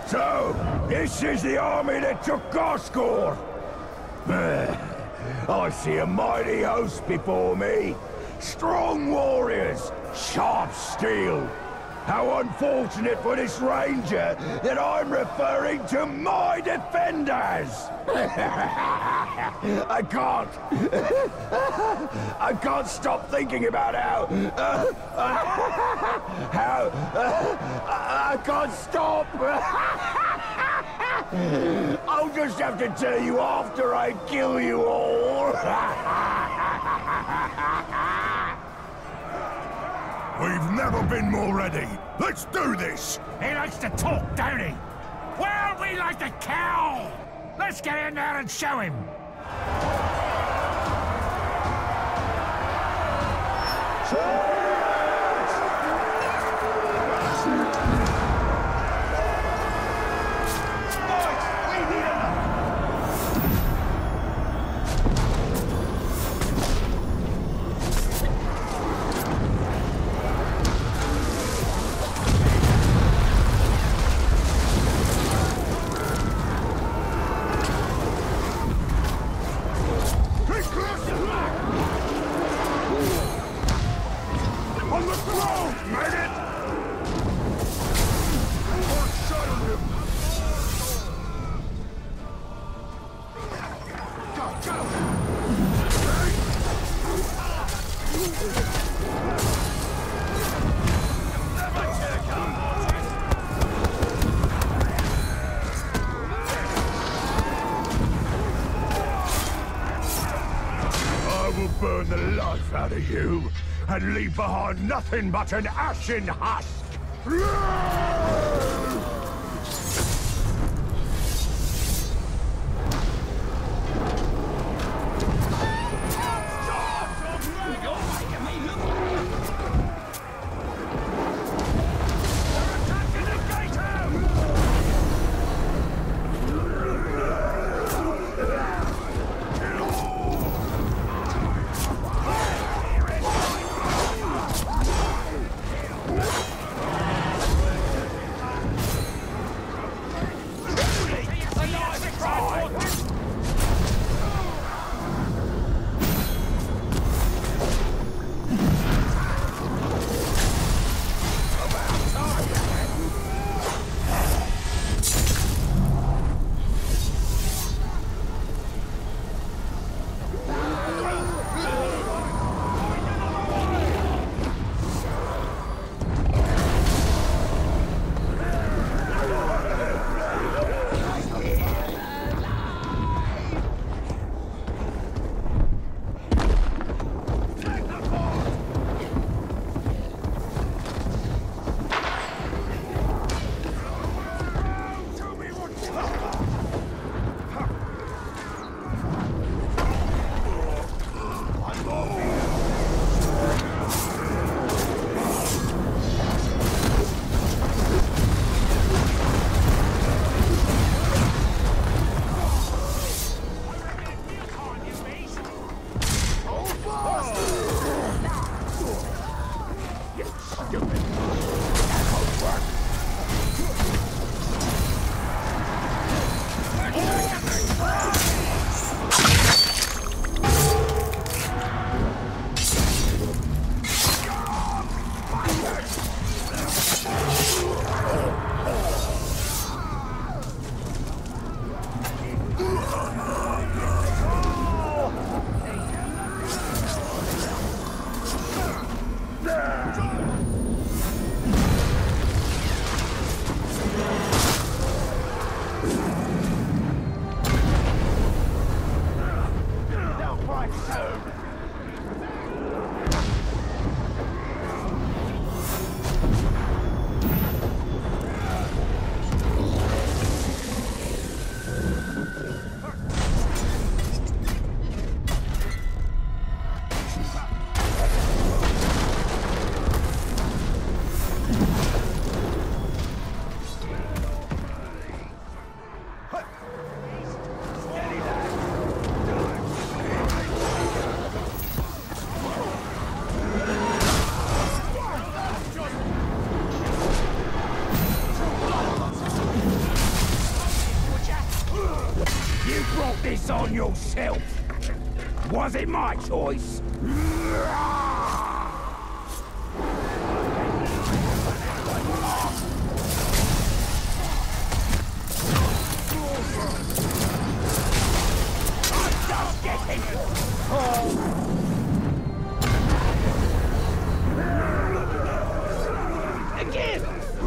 So, this is the army that took Gorscore. I see a mighty host before me. Strong warriors, sharp steel. How unfortunate for this ranger that I'm referring to my defenders! I can't stop thinking about I can't stop! I'll just have to tell you after I kill you all! We've never been more ready. Let's do this! He likes to talk, don't he? Well, we like to cow! Let's get in there and show him! Burn the life out of you and leave behind nothing but an ashen husk! Was it my choice? I'm just getting... Again!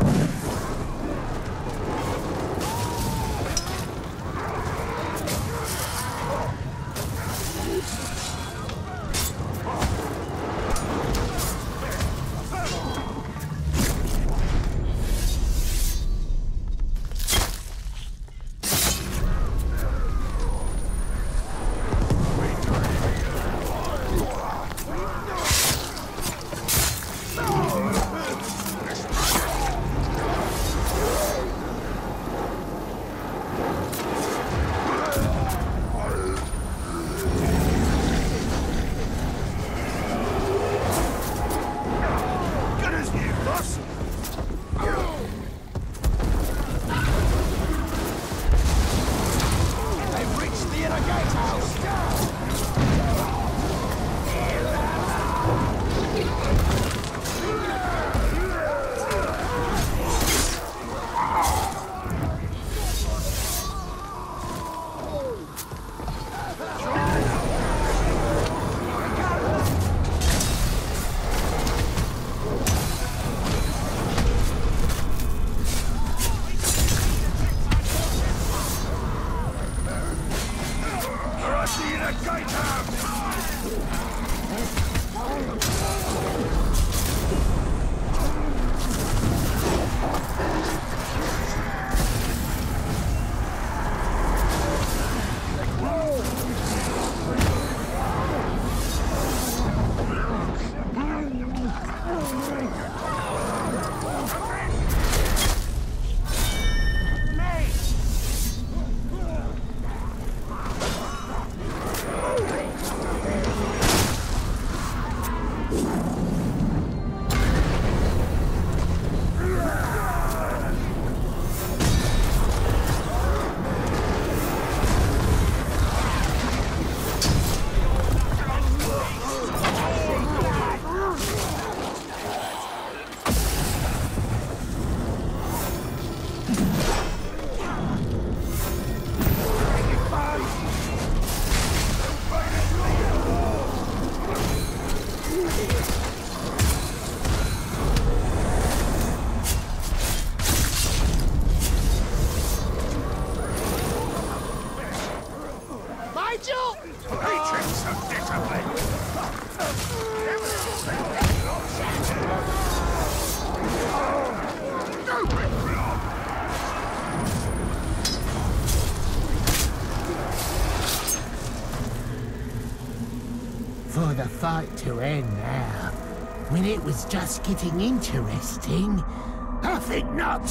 For the fight to end now, when it was just getting interesting? I think not.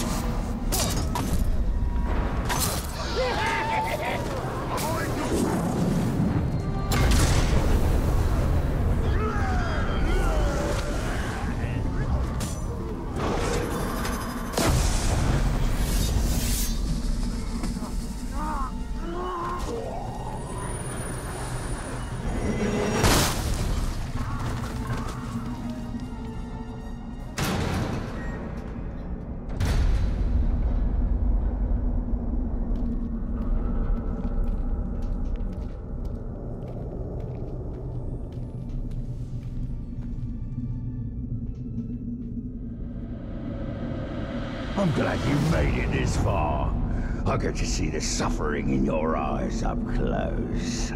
I'm glad you made it this far. I get to see the suffering in your eyes up close.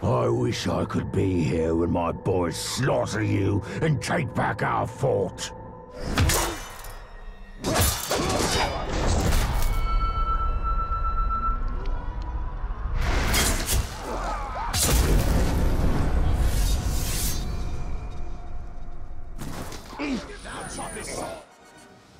I wish I could be here when my boys slaughter you and take back our fort.